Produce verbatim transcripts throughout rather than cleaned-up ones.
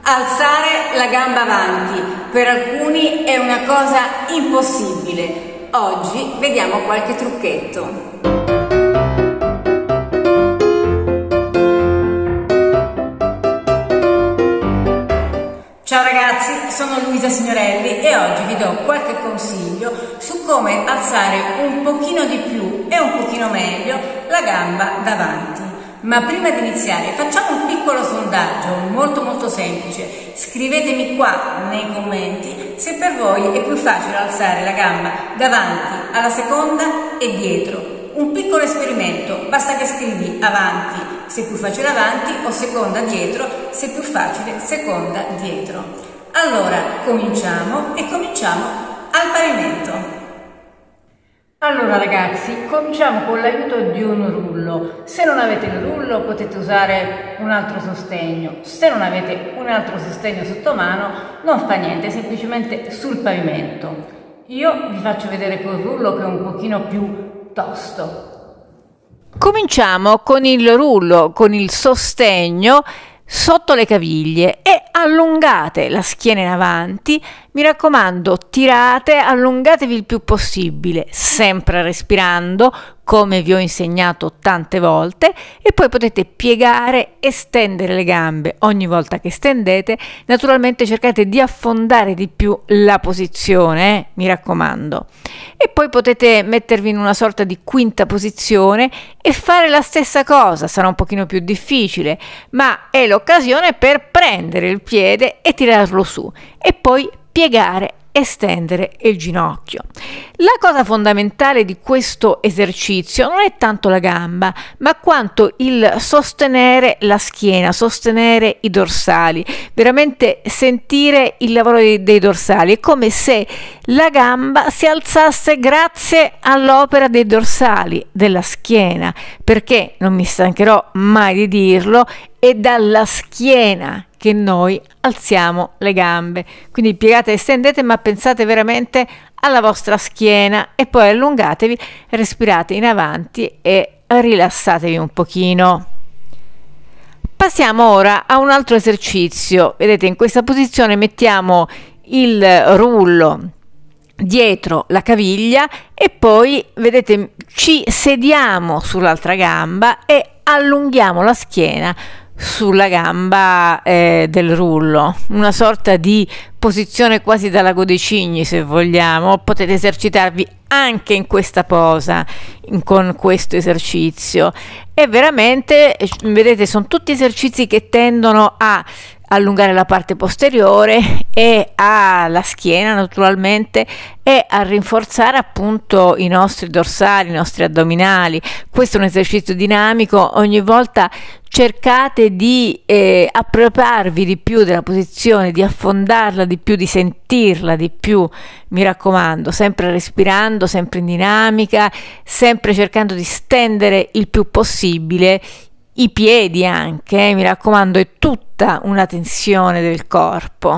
Alzare la gamba avanti per alcuni è una cosa impossibile. Oggi vediamo qualche trucchetto. Ciao ragazzi, sono Luisa Signorelli e oggi vi do qualche consiglio su come alzare un pochino di più e un pochino meglio la gamba davanti. Ma prima di iniziare facciamo un piccolo sondaggio molto molto semplice. Scrivetemi qua nei commenti se per voi è più facile alzare la gamba davanti alla seconda e dietro. Un piccolo esperimento, basta che scrivi avanti se è più facile avanti o seconda dietro se è più facile seconda dietro. Allora cominciamo e cominciamo al pavimento. Allora ragazzi, cominciamo con l'aiuto di un rullo. Se non avete il rullo potete usare un altro sostegno. Se non avete un altro sostegno sotto mano non fa niente, semplicemente sul pavimento. Io vi faccio vedere col rullo che è un pochino più tosto. Cominciamo con il rullo, con il sostegno sotto le caviglie e allungate la schiena in avanti. Mi raccomando, tirate, allungatevi il più possibile, sempre respirando come vi ho insegnato tante volte, e poi potete piegare e stendere le gambe ogni volta che stendete. Naturalmente cercate di affondare di più la posizione, eh? Mi raccomando. E poi potete mettervi in una sorta di quinta posizione e fare la stessa cosa. Sarà un pochino più difficile, ma è l'occasione per prendere il piede e tirarlo su e poi piegare e stendere il ginocchio. La cosa fondamentale di questo esercizio non è tanto la gamba, ma quanto il sostenere la schiena, sostenere i dorsali, veramente sentire il lavoro dei, dei dorsali. È come se la gamba si alzasse grazie all'opera dei dorsali della schiena, perché non mi stancherò mai di dirlo, è dalla schiena che noi alziamo le gambe. Quindi piegate e stendete, ma pensate veramente alla vostra schiena e poi allungatevi, respirate in avanti e rilassatevi un pochino. Passiamo ora a un altro esercizio. Vedete, in questa posizione mettiamo il rullo dietro la caviglia e poi, vedete, ci sediamo sull'altra gamba e allunghiamo la schiena sulla gamba eh, del rullo, una sorta di posizione quasi da lago dei cigni, se vogliamo. Potete esercitarvi anche in questa posa, in, con questo esercizio, e veramente, vedete, sono tutti esercizi che tendono a allungare la parte posteriore e alla schiena naturalmente, e a rinforzare appunto i nostri dorsali, i nostri addominali. Questo è un esercizio dinamico. Ogni volta cercate di eh, appropriarvi di più della posizione, di affondarla di più, di sentirla di più. Mi raccomando, sempre respirando, sempre in dinamica, sempre cercando di stendere il più possibile i piedi anche, eh, mi raccomando, è tutta una tensione del corpo.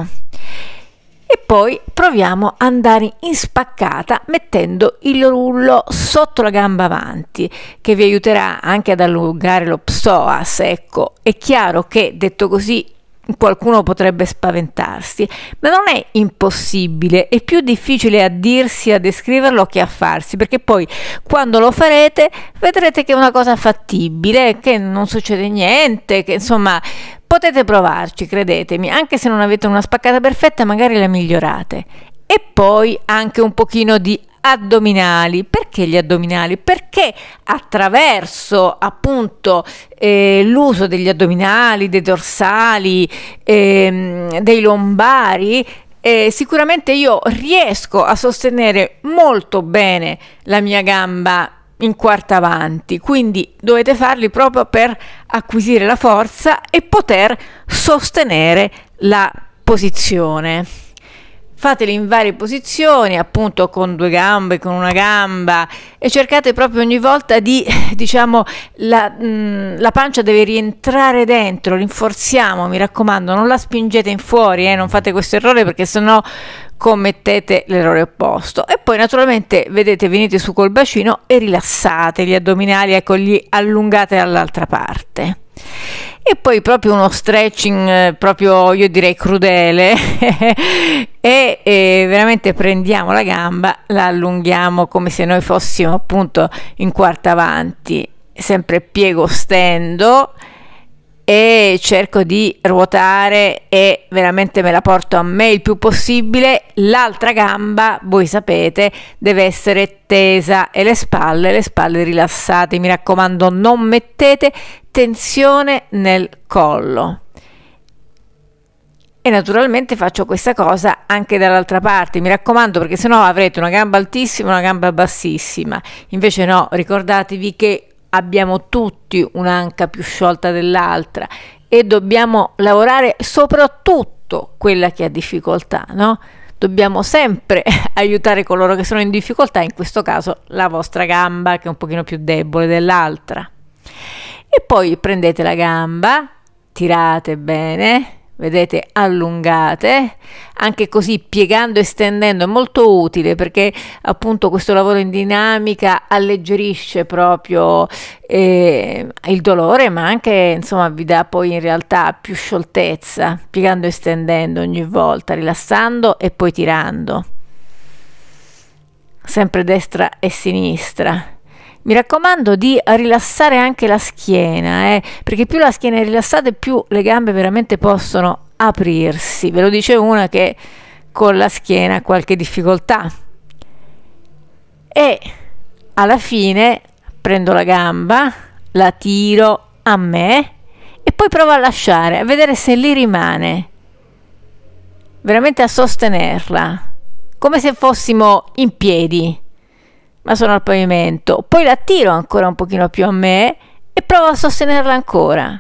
E poi proviamo ad andare in spaccata mettendo il rullo sotto la gamba avanti, che vi aiuterà anche ad allungare lo psoas. Ecco, è chiaro che detto così qualcuno potrebbe spaventarsi, ma non è impossibile. È più difficile a dirsi, a descriverlo, che a farsi, perché poi quando lo farete vedrete che è una cosa fattibile, che non succede niente, che insomma potete provarci, credetemi. Anche se non avete una spaccata perfetta, magari la migliorate. E poi anche un pochino di addominali. Perché gli addominali? Perché attraverso appunto eh, l'uso degli addominali, dei dorsali, ehm, dei lombari, eh, sicuramente io riesco a sostenere molto bene la mia gamba in quarta avanti. Quindi dovete farli proprio per acquisire la forza e poter sostenere la posizione. Fateli in varie posizioni, appunto con due gambe, con una gamba, e cercate proprio ogni volta di, diciamo, la, mh, la pancia deve rientrare dentro, rinforziamo, mi raccomando, non la spingete in fuori, eh, non fate questo errore, perché sennò commettete l'errore opposto. E poi naturalmente, vedete, venite su col bacino e rilassate gli addominali, ecco, li allungate dall'altra parte. E poi proprio uno stretching eh, proprio io direi crudele e, e veramente prendiamo la gamba, la allunghiamo come se noi fossimo appunto in quarta avanti, sempre piego stendo, e cerco di ruotare e veramente me la porto a me il più possibile. L'altra gamba, voi sapete, deve essere tesa, e le spalle, le spalle rilassate. Mi raccomando, non mettete tensione nel collo. E naturalmente faccio questa cosa anche dall'altra parte, mi raccomando, perché sennò avrete una gamba altissima e una gamba bassissima. Invece no, ricordatevi che abbiamo tutti un'anca più sciolta dell'altra e dobbiamo lavorare soprattutto quella che ha difficoltà, no? Dobbiamo sempre aiutare coloro che sono in difficoltà, in questo caso la vostra gamba che è un pochino più debole dell'altra. E poi prendete la gamba, tirate bene, vedete, allungate, anche così piegando e stendendo è molto utile, perché appunto questo lavoro in dinamica alleggerisce proprio eh, il dolore, ma anche insomma vi dà poi in realtà più scioltezza, piegando e stendendo ogni volta, rilassando e poi tirando, sempre destra e sinistra. Mi raccomando di rilassare anche la schiena, eh, perché più la schiena è rilassata più le gambe veramente possono aprirsi. Ve lo dice una che con la schiena ha qualche difficoltà. E alla fine prendo la gamba, la tiro a me e poi provo a lasciare, a vedere se lì rimane, veramente a sostenerla, come se fossimo in piedi, ma sono al pavimento. Poi la tiro ancora un pochino più a me e provo a sostenerla ancora.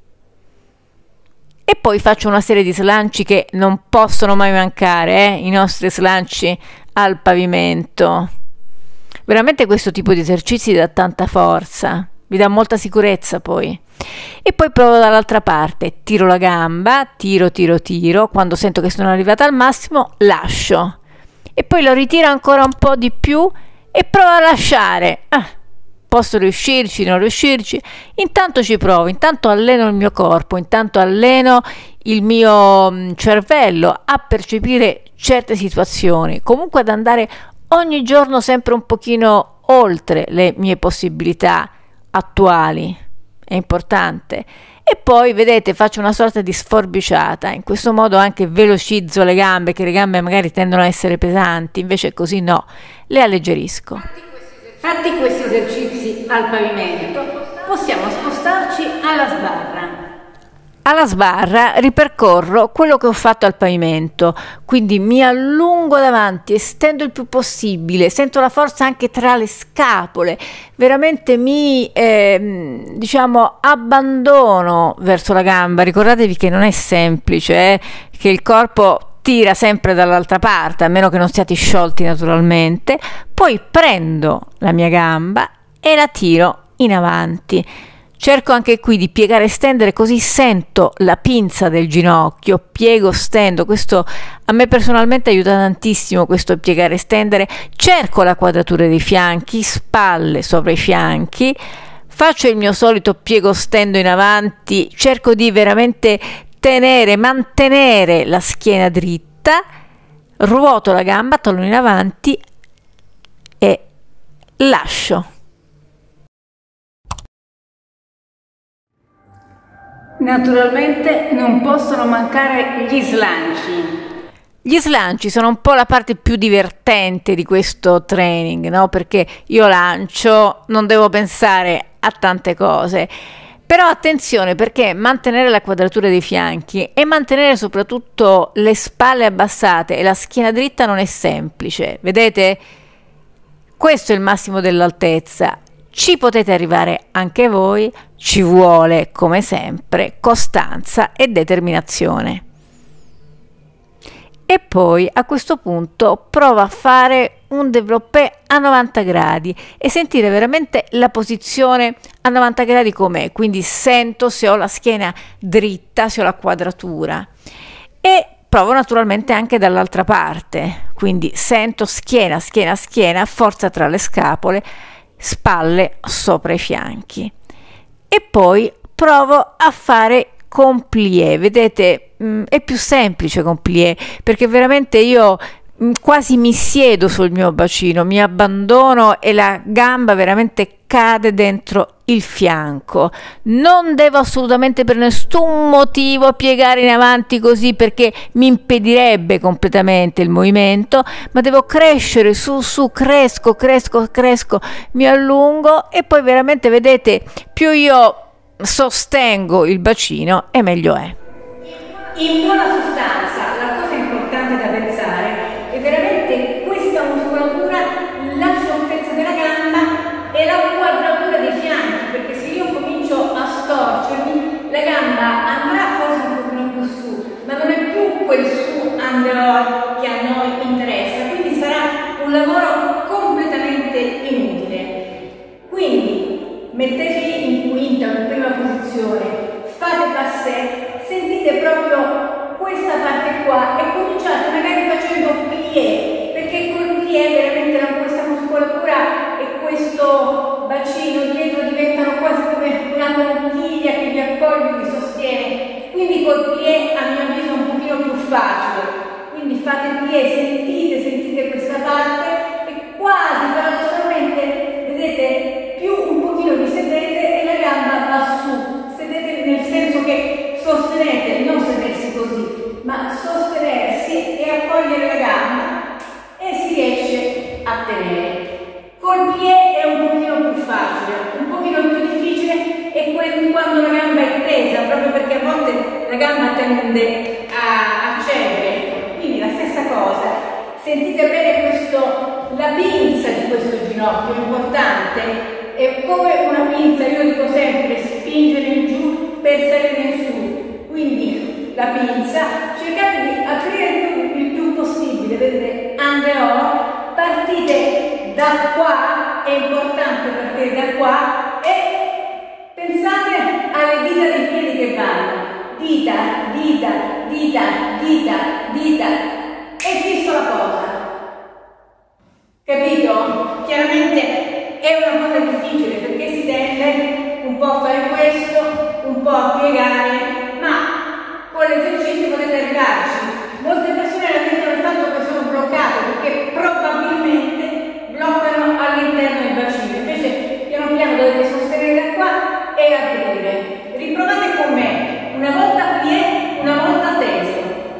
E poi faccio una serie di slanci che non possono mai mancare, eh? I nostri slanci al pavimento. Veramente questo tipo di esercizi dà tanta forza, vi dà molta sicurezza poi. E poi provo dall'altra parte, tiro la gamba, tiro, tiro, tiro, quando sento che sono arrivata al massimo lascio. E poi lo ritiro ancora un po' di più e provo a lasciare. Ah, posso riuscirci, non riuscirci, intanto ci provo, intanto alleno il mio corpo, intanto alleno il mio cervello a percepire certe situazioni, comunque ad andare ogni giorno sempre un pochino oltre le mie possibilità attuali, è importante. E poi vedete, faccio una sorta di sforbiciata, in questo modo anche velocizzo le gambe, che le gambe magari tendono a essere pesanti, invece così no, le alleggerisco. Fatti questi esercizi al pavimento, possiamo spostarci alla sbarra. Alla sbarra ripercorro quello che ho fatto al pavimento, quindi mi allungo davanti, estendo il più possibile, sento la forza anche tra le scapole, veramente mi eh, diciamo abbandono verso la gamba. Ricordatevi che non è semplice, eh, che il corpo tira sempre dall'altra parte, a meno che non siate sciolti naturalmente. Poi prendo la mia gamba e la tiro in avanti. Cerco anche qui di piegare e stendere, così sento la pinza del ginocchio, piego, stendo. Questo a me personalmente aiuta tantissimo, questo piegare e stendere. Cerco la quadratura dei fianchi, spalle sopra i fianchi, faccio il mio solito piego, stendo in avanti, cerco di veramente tenere, mantenere la schiena dritta, ruoto la gamba, talone in avanti e lascio. Naturalmente non possono mancare gli slanci. Gli slanci sono un po' la parte più divertente di questo training, no? Perché io lancio, non devo pensare a tante cose. Però attenzione, perché mantenere la quadratura dei fianchi e mantenere soprattutto le spalle abbassate e la schiena dritta non è semplice. Vedete? Questo è il massimo dell'altezza. Ci potete arrivare anche voi, ci vuole come sempre costanza e determinazione. E poi a questo punto provo a fare un développé a novanta gradi e sentire veramente la posizione a novanta gradi com'è, quindi sento se ho la schiena dritta, se ho la quadratura, e provo naturalmente anche dall'altra parte, quindi sento schiena, schiena, schiena, forza tra le scapole, spalle sopra i fianchi. E poi provo a fare con plié. Vedete, mh, è più semplice con plié, perché veramente io mh, quasi mi siedo sul mio bacino, mi abbandono e la gamba veramente cade dentro il fianco. Non devo assolutamente per nessun motivo piegare in avanti così, perché mi impedirebbe completamente il movimento, ma devo crescere su su, cresco cresco cresco, mi allungo e poi veramente, vedete, più io sostengo il bacino e meglio è. In buona sostanza, la cosa importante da pensare è veramente questa muscolatura, la scioltezza della gamba e la quadratura dei fianchi, perché se io comincio a storcermi, la gamba andrà forse un pochino più su, ma non è più quel su under che a noi interessa, quindi sarà un lavoro completamente inutile. Quindi mettetevi in quinta o in prima posizione, fate passé, sentite proprio questa parte qua e cominciate magari facendo plié, perché col plié veramente questa muscolatura e questo bacino dietro diventano quasi come una conchiglia che vi accoglie e vi sostiene, quindi col plié a mio avviso è un pochino più facile. Quindi fate plié, sentite, sentite questa parte e quasi paradossalmente, vedete, più un pochino vi sedete e la gamba va su, sedete nel senso che sostenete, non sedersi così, ma sostenersi e accogliere la gamba e si riesce a tenere. Col piede è un pochino più facile, un pochino più difficile è quando la gamba è tesa, proprio perché a volte la gamba tende a, a cedere. Quindi la stessa cosa, sentite bene questo, la pinza di questo ginocchio, è importante, è come una pinza, io dico sempre, spingere in giù per salire in su, quindi la pinza, cercate di aprire il più, il più possibile, vedete, under, partite da qua, è importante partire da qua e pensate alle dita dei piedi che vanno, dita, dita, dita, dita, dita e fisso la posa. Capito? Chiaramente è una cosa difficile perché si tende un po' a fare questo, un po' a piegare, ma con l'esercizio potete arrivarci. Molte persone lamentano il fatto che sono bloccate perché probabilmente bloccano all'interno del bacino, invece piano piano dovete sostenere da qua e aprire. Riprovate con me, una volta plié, una volta teso.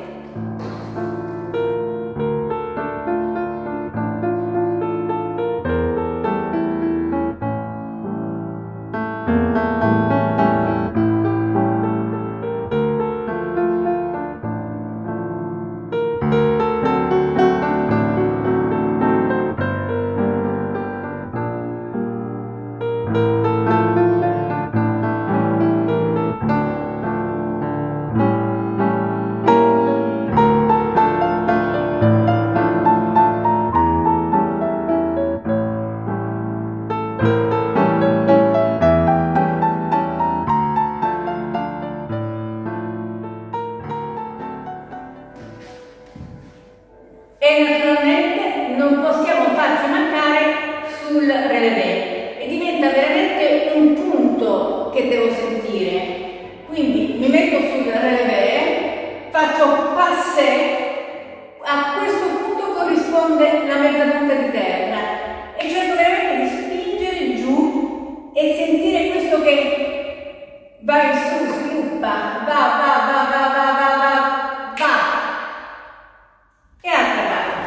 E naturalmente non possiamo farci mancare sul relevé e diventa veramente un punto che devo sentire. Quindi mi metto sul relevé, faccio passé, a questo punto corrisponde la mezza punta di terra e cerco veramente di spingere giù e sentire questo che va in su, sviluppa, va, va, va, va, va, va, va, va. E altra parte.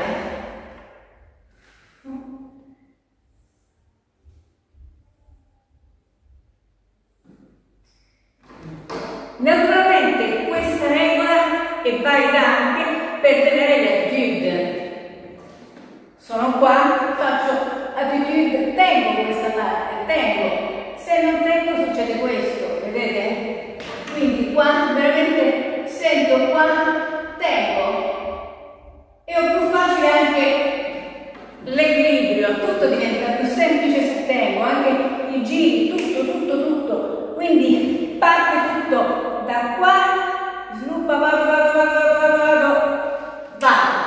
Naturalmente questa regola è valida anche per tenere le attitude. Sono qua, faccio attitude, tengo questa parte, tengo. Se non tengo succede questo, vedete? Quindi qua veramente sento qua, tengo. E ho più facile anche l'equilibrio, tutto diventa più semplice se tengo, anche i giri, tutto, tutto, tutto. Quindi parte tutto da qua, sviluppa, vado, vado, vado, vado, vado, vado.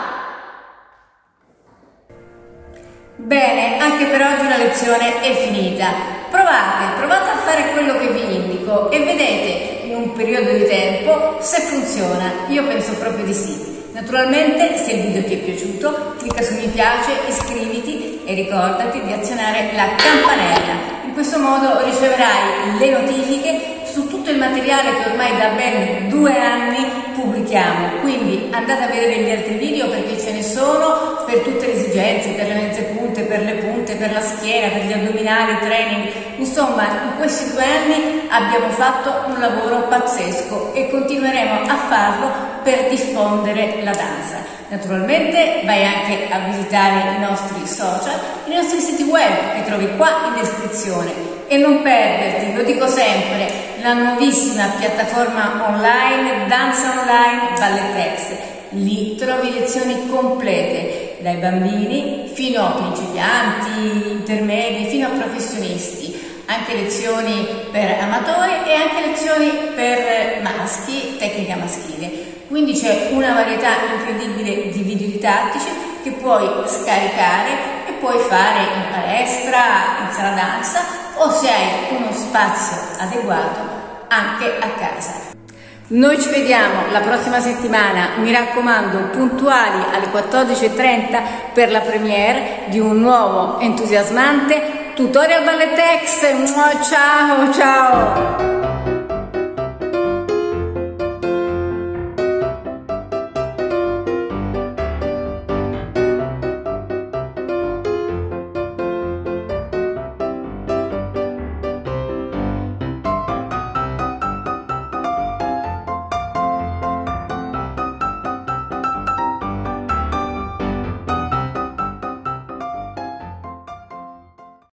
Bene, anche per oggi la lezione è finita. Provate, provate a fare quello che vi indico. unico e vedete in un periodo di tempo se funziona. Io penso proprio di sì. Naturalmente, se il video ti è piaciuto, clicca su mi piace, iscriviti e ricordati di azionare la campanella. In questo modo riceverai le notifiche su tutto il materiale che ormai da ben due anni pubblichiamo. Quindi andate a vedere gli altri video perché ce ne sono per tutte le esigenze, per le mezze punte, per le punte, per la schiena, per gli addominali, training. Insomma, in questi due anni abbiamo fatto un lavoro pazzesco e continueremo a farlo per diffondere la danza. Naturalmente vai anche a visitare i nostri social, i nostri siti web che trovi qua in descrizione e non perderti, lo dico sempre, la nuovissima piattaforma online Danza Online Ballettex. Lì trovi lezioni complete dai bambini fino a principianti, intermedi, fino a professionisti, anche lezioni per amatori e anche lezioni per maschi, tecnica maschile. Quindi c'è una varietà incredibile di video didattici che puoi scaricare e puoi fare in palestra, in sala danza o se hai uno spazio adeguato anche a casa. Noi ci vediamo la prossima settimana, mi raccomando puntuali alle quattordici e trenta per la premiere di un nuovo entusiasmante Tutorial Ballettex. Ciao ciao!